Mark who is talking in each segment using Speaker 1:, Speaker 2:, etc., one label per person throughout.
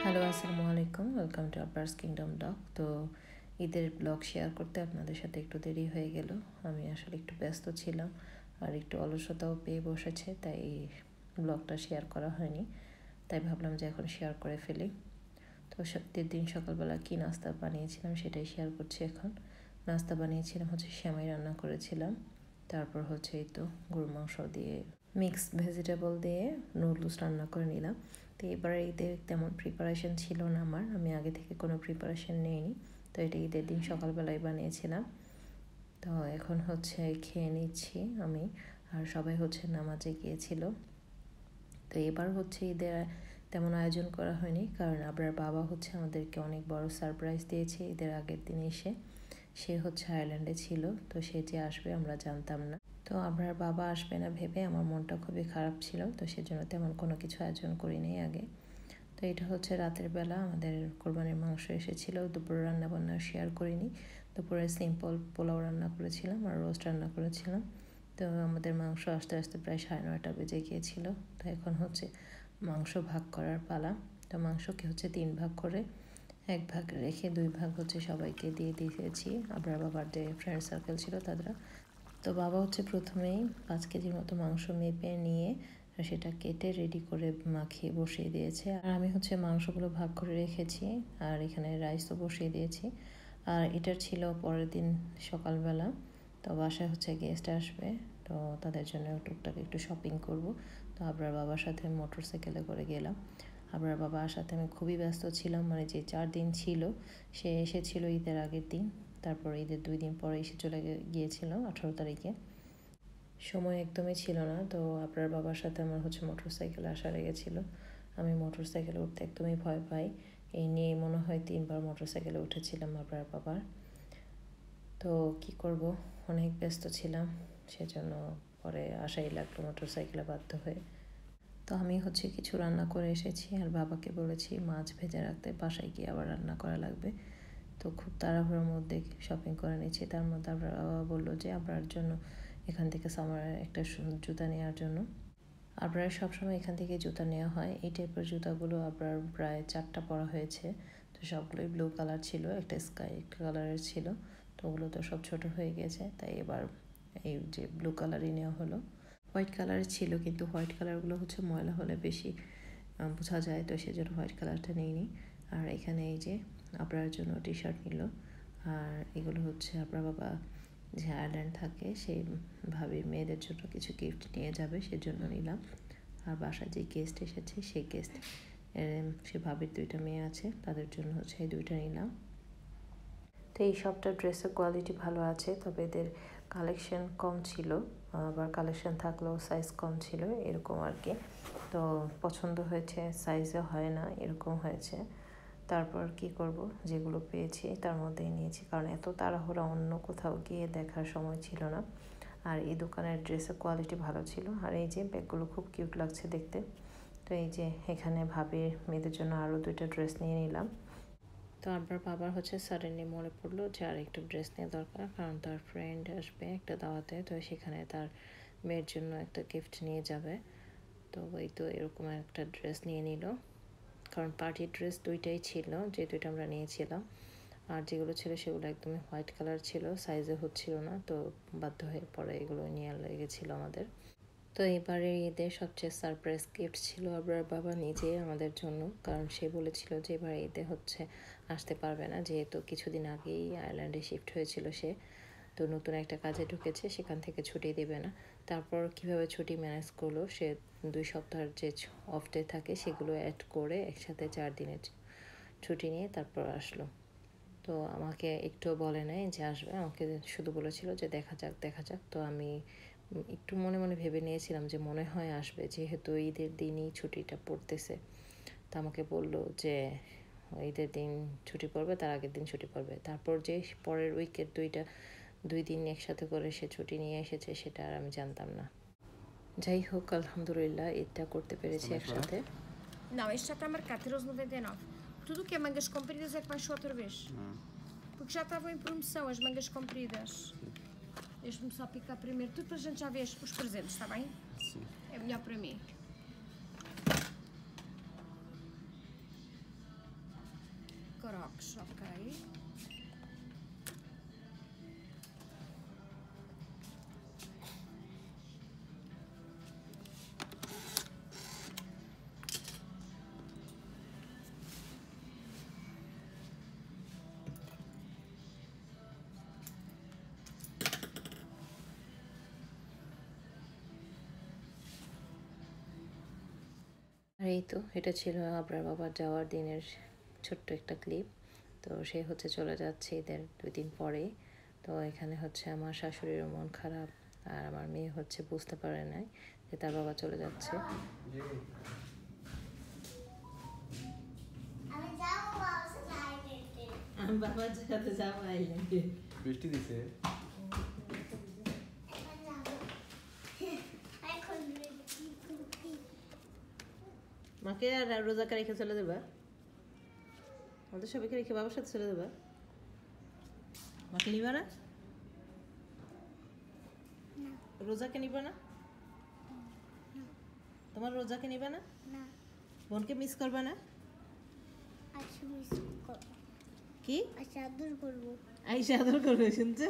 Speaker 1: Hello, আসসালামু আলাইকুম। Welcome to Abbas kingdom dog. তো ঈদের ব্লগ শেয়ার করতে আপনাদের সাথে একটু দেরি হয়ে গেল। আমি আসলে একটু ব্যস্ত ছিলাম আর একটু অলসতাও পেয়ে বসেছে, তাই ব্লগটা শেয়ার করা হয়নি। তাই ভাবলাম যে এখন শেয়ার করে ফেলি। তো ঈদের দিন সকালবেলা কী নাস্তা বানিয়েছিলাম সেটাই শেয়ার করছি এখন। নাস্তা বানিয়েছিলাম হচ্ছে সেমাই রান্না করেছিলাম, তারপর হচ্ছে এই তো গরুর মাংস দিয়ে মিক্সড ভেজিটেবল দিয়ে নুডলস রান্না করে নিলাম। তো এবারে ঈদের তেমন প্রিপারেশন ছিল না আমার, আমি আগে থেকে কোনো প্রিপারেশন নিইনি। তো এটা ঈদের দিন সকালবেলায় বানিয়েছিলাম। তো এখন হচ্ছে খেয়ে নিচ্ছি আমি, আর সবাই হচ্ছে নামাজে গিয়েছিল। তো এবার হচ্ছে ঈদের তেমন আয়োজন করা হয়নি, কারণ আবরার বাবা হচ্ছে আমাদেরকে অনেক বড় সারপ্রাইজ দিয়েছে ঈদের আগের দিন এসে। সে হচ্ছে আয়ারল্যান্ডে ছিল, তো সে যে আসবে আমরা জানতাম না। তো আবরার বাবা আসবে না ভেবে আমার মনটা খুবই খারাপ ছিল, তো সেজন্য তেমন কোনো কিছু আয়োজন করিনি আগে। তো এটা হচ্ছে রাতের বেলা আমাদের কোরবানির মাংস এসেছিলো। দুপুরে রান্নাবান্না শেয়ার করিনি। দুপুরে সিম্পল পোলাও রান্না করেছিলাম আর রোস্ট রান্না করেছিলাম। তো আমাদের মাংস আস্তে আস্তে প্রায় 9:30 বেজে গিয়েছিল। তো এখন হচ্ছে মাংস ভাগ করার পালা। তো মাংসকে হচ্ছে 3 ভাগ করে 1 ভাগ রেখে 2 ভাগ হচ্ছে সবাইকে দিয়ে দিয়েছি। আবার বাবার যে ফ্রেন্ড সার্কেল ছিল তারা। তো বাবা হচ্ছে প্রথমেই 5 কেজির মতো মাংস মেপে নিয়ে সেটা কেটে রেডি করে মাখিয়ে বসিয়ে দিয়েছে, আর আমি হচ্ছে মাংসগুলো ভাগ করে রেখেছি আর এখানে রাইসও বসিয়ে দিয়েছি। আর এটা ছিল পরের দিন সকালবেলা। তো বাসায় হচ্ছে গেস্ট আসবে, তো তাদের জন্য টুকটাক একটু শপিং করব। তো আবরার বাবার সাথে মোটরসাইকেলে করে গেলাম। আবরার বাবার সাথে আমি খুবই ব্যস্ত ছিলাম, মানে যে 4 দিন ছিল সে এসেছিল ঈদের আগের দিন, তারপর ঈদের 2 দিন পরে এসে চলে গিয়েছিল 18 তারিখে। সময় একদমই ছিল না। তো আপনার বাবার সাথে আমার হচ্ছে মোটরসাইকেলে আসা লেগেছিলো। আমি মোটরসাইকেলে উঠতে একদমই ভয় পাই, এই নিয়ে মনে হয় 3বার মোটরসাইকেলে উঠেছিলাম আপনার বাবার। তো কি করব, অনেক ব্যস্ত ছিলাম, সেজন্য পরে আসাই লাগলো মোটরসাইকেলে বাধ্য হয়ে। তো আমি হচ্ছে কিছু রান্না করে এসেছি আর বাবাকে বলেছি মাছ ভেজে রাখতে, বাসায় গিয়ে আবার রান্না করা লাগবে। তো খুব তাড়াহুড়োর মধ্যে শপিং করে নিচ্ছি। তার মধ্যে আবার বাবা বললো যে আপনার জন্য এখান থেকে সামারের একটা জুতা নেওয়ার জন্য। আপনার সবসময় এখান থেকে জুতা নেওয়া হয়। এই টাইপের জুতাগুলো আপনার প্রায় 4টা পরা হয়েছে। তো সবগুলোই ব্লু কালার ছিল, একটা স্কাই কালারের ছিল। তো ওগুলো তো সব ছোট হয়ে গেছে, তাই এবার এই যে ব্লু কালারই নেওয়া হলো। হোয়াইট কালারের ছিল, কিন্তু হোয়াইট কালারগুলো হচ্ছে ময়লা হলে বেশি বোঝা যায়, তো সেজন্য হোয়াইট কালারটা নিইনি। আর এখানে এই যে আপনার জন্য টি শার্ট নিল। আর এগুলো হচ্ছে আপনার বাবা যে আয়ারল্যান্ড থাকে সেই ভাবির মেয়েদের জন্য কিছু গিফট নিয়ে যাবে, সেজন্য নিলাম। আর বাসায় যে গেস্ট এসেছে সেই গেস্ট সে ভাবির 2টা মেয়ে আছে, তাদের জন্য হচ্ছে এই 2টা নিলাম। তো এই সবটা ড্রেসের কোয়ালিটি ভালো আছে, তবে এদের কালেকশন কম ছিল, আবার কালেকশন থাকলেও সাইজ কম ছিল এরকম আর কি। তো পছন্দ হয়েছে, সাইজে হয় না এরকম হয়েছে। তারপর কি করব, যেগুলো পেয়েছি তার মধ্যেই নিয়েছি, কারণ এত তাড়াহুড়া অন্য কোথাও গিয়ে দেখার সময় ছিল না। আর এই দোকানের ড্রেসের কোয়ালিটি ভালো ছিল। আর এই যে ব্যাগগুলো খুব কিউট লাগছে দেখতে। তো এই যে এখানে ভাবির মেয়েদের জন্য আরও 2টা ড্রেস নিয়ে নিলাম। তো আমার বাবার হচ্ছে সাডেনলি মনে পড়লো যে আর একটু ড্রেস নেওয়া দরকার, কারণ তার ফ্রেন্ড আসবে একটা দাওয়াতে, তো সেখানে তার মেয়ের জন্য একটা গিফট নিয়ে যাবে। তো ওই তো এরকম একটা ড্রেস নিয়ে নিল, কারণ পার্টি ড্রেস 2টাই ছিল, যে 2টা আমরা নিয়েছিলাম। আর যেগুলো ছিল সেগুলো একদমই হোয়াইট কালার ছিল, সাইজে হচ্ছিল না, তো বাধ্য হয়ে পরে এগুলো নিয়ে লেগেছিল আমাদের। তো এবারে ঈদের সবচেয়ে সারপ্রাইজ গিফট ছিল আবার বাবা নিজে আমাদের জন্য, কারণ সে বলেছিল যে এবার ঈদে হচ্ছে আসতে পারবে না, যেহেতু কিছুদিন আগেই আয়ারল্যান্ডে শিফট হয়েছিল সে। তো নতুন একটা কাজে ঢুকেছে, সেখান থেকে ছুটি দেবে না। তারপর কিভাবে ছুটি ম্যানেজ করলো, সে 2 সপ্তাহের যে অফ ডে থাকে সেগুলো অ্যাড করে একসাথে 4 দিনের ছুটি নিয়ে তারপর আসলো। তো আমাকে একটুও বলে নাই যে আসবে, আমাকে শুধু বলেছিল যে দেখা যাক দেখা যাক। তো আমি একটু মনে মনে ভেবে নিয়েছিলাম যে মনে হয় আসবে, যেহেতু ঈদের দিনই ছুটিটা পড়তেছে। তো আমাকে বললো যে ঈদের দিন ছুটি পড়বে, তার আগের দিন ছুটি পড়বে। তারপর যে পরের উইকের 2 দিন একসাথে করে সে ছুটি নিয়ে এসেছে, সেটা আর আমি জানতাম না। যাই হোক, আলহামদুলিল্লাহ এটা করতে পেরেছি একসাথে।
Speaker 2: Não, este já está marcado, 13,99. Tudo o que é mangas compridas é que baixou outra vez. Porque já estavam em promoção as mangas compridas. Deixa-me só picar primeiro. Tudo para a gente já ver os presentes, está bem?
Speaker 3: Sim.
Speaker 2: É melhor para mim. Crocs, ok.
Speaker 1: আর এই তো এটা ছিল আবরার বাবার যাওয়ার দিনের ছোট্ট একটা clip. তো সে হচ্ছে চলে যাচ্ছে এদের 2 দিন পরেই। তো এখানে হচ্ছে আমার শাশুড়িরও মন খারাপ, আর আমার মেয়ে হচ্ছে বুঝতে পারে নাই যে তার বাবা চলে যাচ্ছে। আমি বাবার সাথে যাবো আইল্যান্ডে।
Speaker 3: বৃষ্টি দিছে।
Speaker 1: মাকে আর রোজাকে রেখে চলে দেবা? আমাদের সবাইকে রেখে বাবার সাথে চলে দেবা? মাকে নিবা না? রোজাকে নিবা না? তোমার রোজাকে নিবা না? বোনকে মিস করবা না? কি আইসা আদর করবে, শুনছো?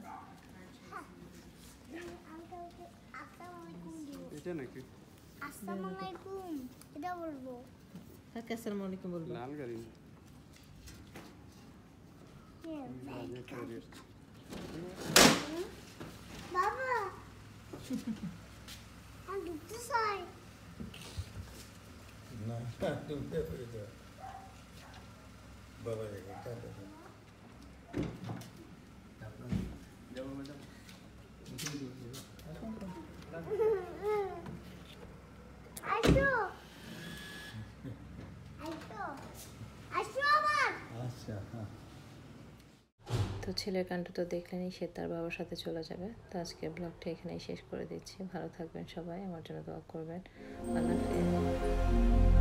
Speaker 3: এটা নাকি
Speaker 2: আসসালামু আলাইকুম এটা বলবো।
Speaker 1: হ্যাঁ, আসসালামু আলাইকুম বলবো।
Speaker 3: লাল গাড়ি
Speaker 2: বাবা আমি ঢুকতে চাই।
Speaker 4: না তুমি করে দাও বাবা রেখে টাটা
Speaker 3: যাবো ম্যাডাম।
Speaker 2: আসো আসো আসো আবার।
Speaker 4: আচ্ছা হ্যাঁ।
Speaker 1: তো ছেলের কাণ্ড তো দেখলেনই, সে তার বাবার সাথে চলে যাবে। তো আজকে ব্লগটা এখানেই শেষ করে দিচ্ছি। ভালো থাকবেন সবাই, আমার জন্য দোয়া করবেন। আল্লাহ হাফেজ।